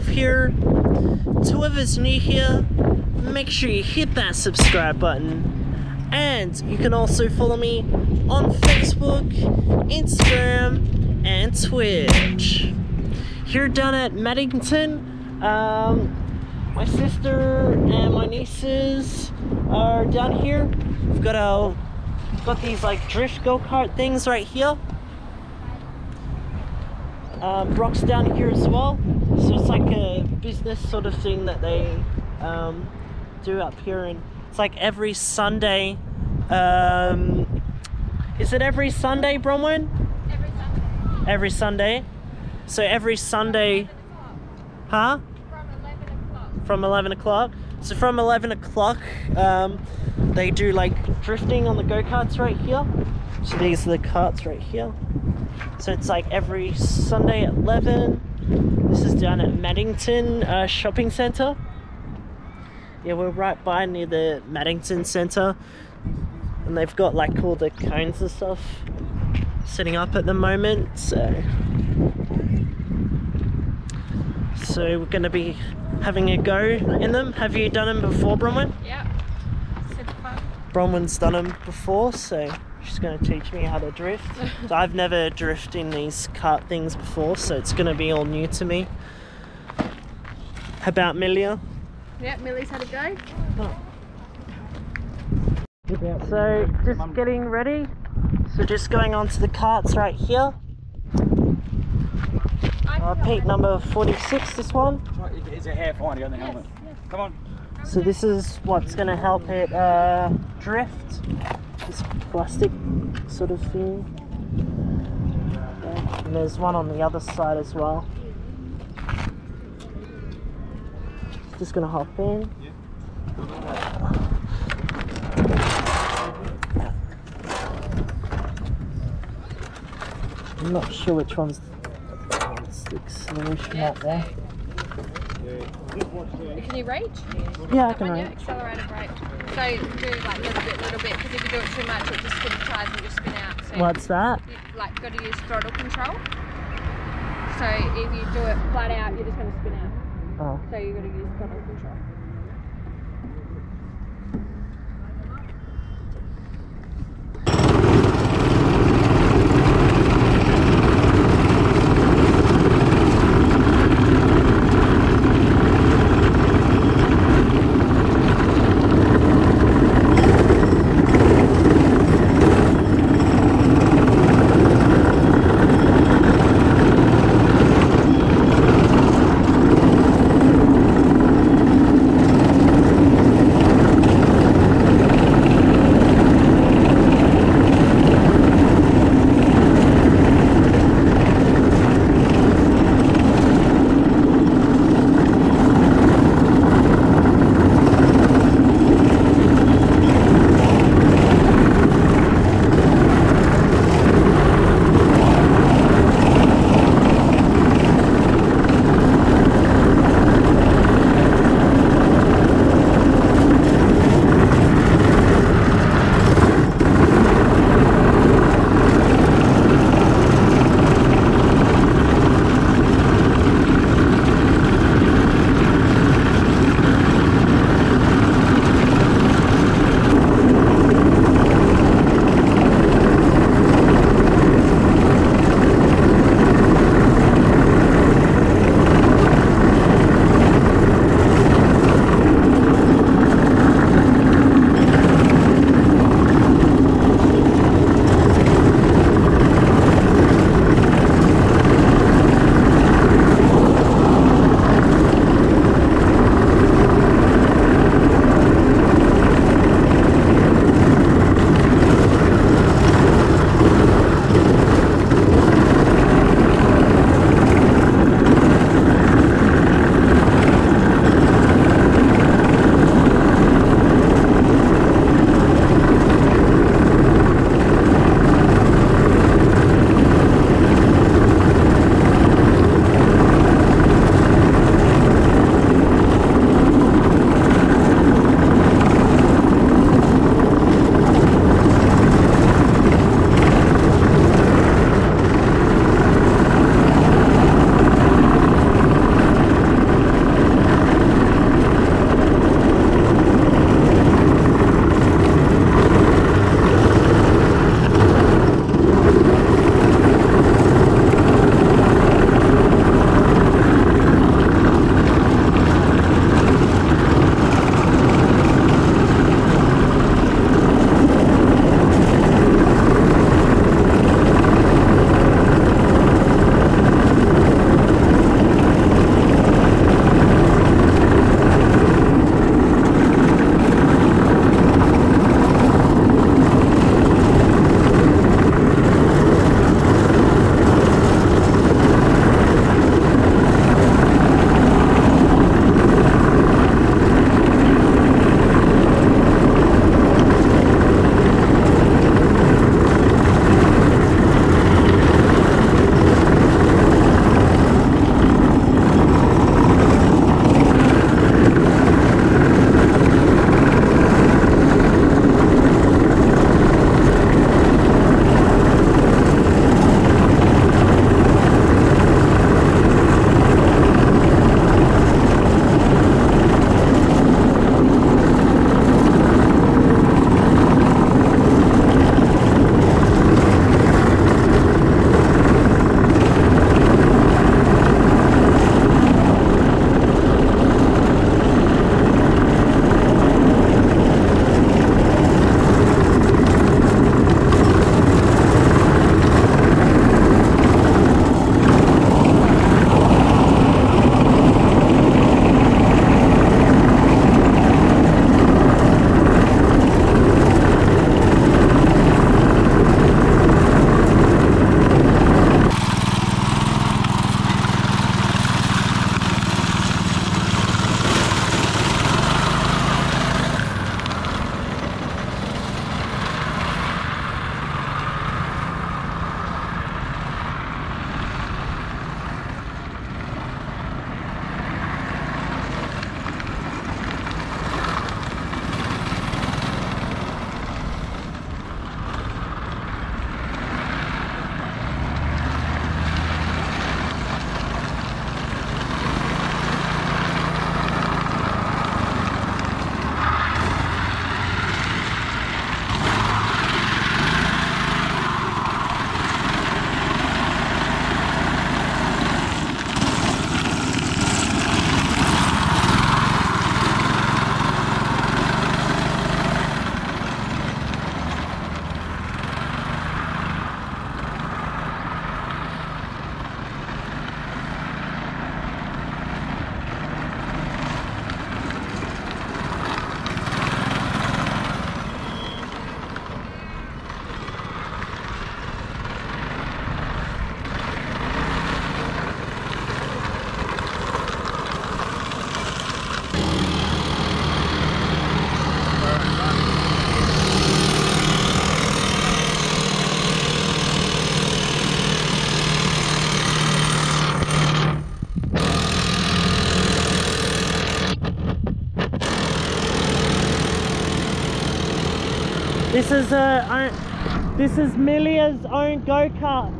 yourself here. To whoever's new here, make sure you hit that subscribe button. And you can also follow me on Facebook, Instagram, and Twitch. Here down at Maddington, my sister and my nieces are down here. We've got these like drift go-kart things right here. Brock's down here as well, so it's like a business sort of thing that they do up here, and it's like every Sunday. Is it every Sunday, Bronwyn? Every Sunday. Every Sunday. So every Sunday, huh? From 11 o'clock. From 11 o'clock. So from 11 o'clock, they do like drifting on the go-karts right here. So these are the carts right here. So it's like every Sunday at 11. This is down at Maddington Shopping Centre. Yeah, we're right by near the Maddington Centre. And they've got like all the cones and stuff setting up at the moment. So we're going to be having a go in them. Have you done them before, Bronwyn? Yeah. Super fun. Bronwyn's done them before, so she's going to teach me how to drift. So I've never drifted in these kart things before, so it's going to be all new to me. How about Millia? Yeah, Millie's had a go. So just getting ready. So just going on to the karts right here. Peak number 46, this one. Is it hair fine on the helmet? Yes. Come on. So this is what's going to help it drift. This plastic sort of thing. Yeah. And there's one on the other side as well. Just going to hop in. I'm not sure which one's the stick solution out there. Can you reach? Yeah, I can When you reach. accelerator brake. So do like little bit, because if you do it too much, it just spin tires and just spin out. So What's that? you like got to use throttle control. So if you do it flat out, you're just going to spin out. Oh. So you've got to use throttle control. This is Milia's own go-kart.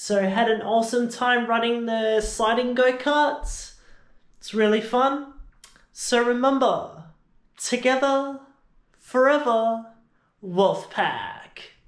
So had an awesome time running the sliding go-karts. It's really fun. So remember, together, forever, Wolfpack.